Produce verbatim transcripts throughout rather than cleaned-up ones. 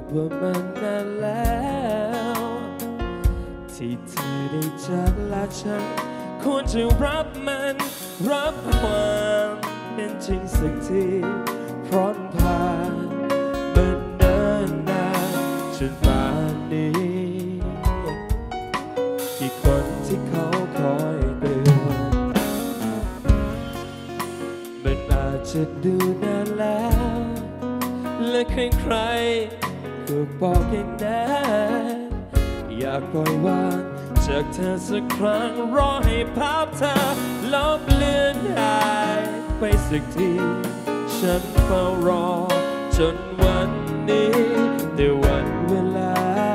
ว่ามันนานแล้วที่เธอได้จากลาฉันควรจะรับมันรับความเป็นจริงสักทีเพราะผ่านมันเดินนานจนป่านนี้กี่คนที่เขาคอยเตือนมันอาจจะดูนานแล้วและใครใครก็บอกอย่างนั้นอยากปล่อยวางจากเธอสักครั้งรอให้ภาพเธอลบเลือนหายไปสักทีฉันเฝ้ารอจนวันนี้แต่วันเวลา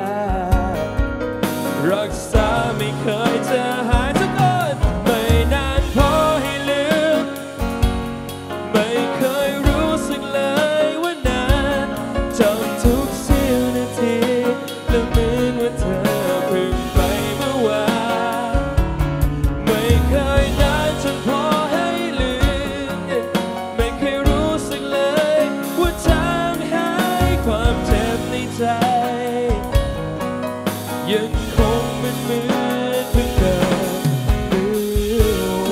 รักษาไม่เคยจะหายสักคนไม่นานพอให้ลืมไม่เคยรู้สึกเลยว่านานจำทุกเสี้ยวนาทีและเหมือนว่าเธอเพิ่งไปเมื่อวานไม่เคยนานจนพอให้ลืมไม่เคยรู้สึกเลยว่าจางหายความเจ็บในใจยังคงเป็นเหมือนเพิ่งเกิดเมื่อว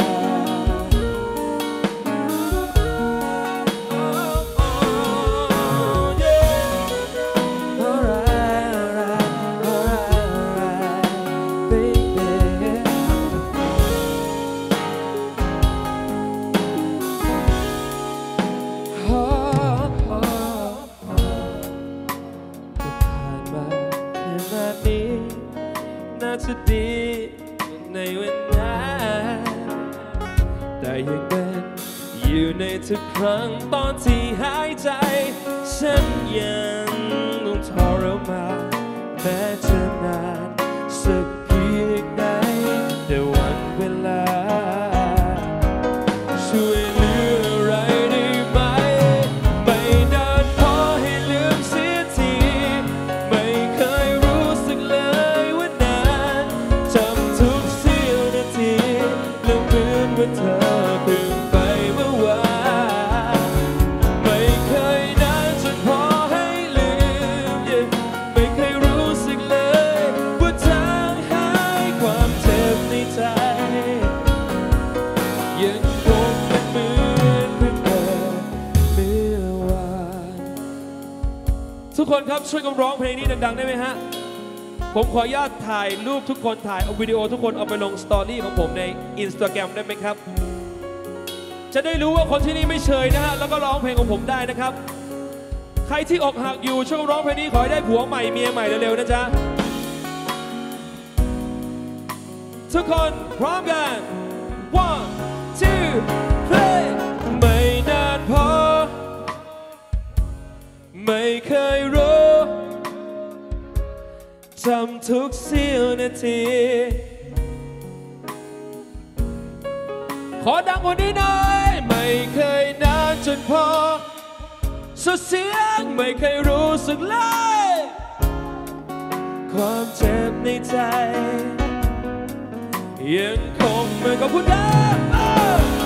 น่าจะดีในวันนั้นแต่ยังเป็นอยู่ในทุกครั้งตอนที่หายใจฉันยังต้องทรมานแม้จะนานสักเพียงไหนแต่วันเวลาช่วยเหลืออะไรได้ไหมไม่นานพอให้ลืมเสียทีไม่เคยรู้สึกเลยว่านานจำทุกเสี้ยวนาทีและเหมือนว่าเธอเพิ่งไปเมื่อวานไม่เคยนานจนพอให้ลืมไม่เคยรู้สึกเลยว่าจางหายความเจ็บในใจยังคงเป็นเหมือนเพิ่งเกิดเมื่อวานทุกคนครับช่วยกันร้องเพลงนี้ดังๆได้ไหมฮะผมขออนุญาตถ่ายรูปทุกคนถ่ายเอาวิดีโอทุกคนเอาไปลงสตอรี่ของผมใน อินสตาแกรม ได้ไหมครับจะได้รู้ว่าคนที่นี่ไม่เชยนะฮะแล้วก็ร้องเพลงของผมได้นะครับใครที่อกหักอยู่ช่วยร้องเพลงนี้ขอให้ได้ผัวใหม่เมียใหม่เร็วๆนะจ๊ะทุกคนพร้อมกัน one two play ไม่นานพอไม่เคยรู้จำทุกเสี้ยวนาทีขอดังกว่านี้หน่อยไม่เคยนานจนพอสุดเสียงไม่เคยรู้สึกเลยความเจ็บในใจยังคงเหมือนกับผู้เดิม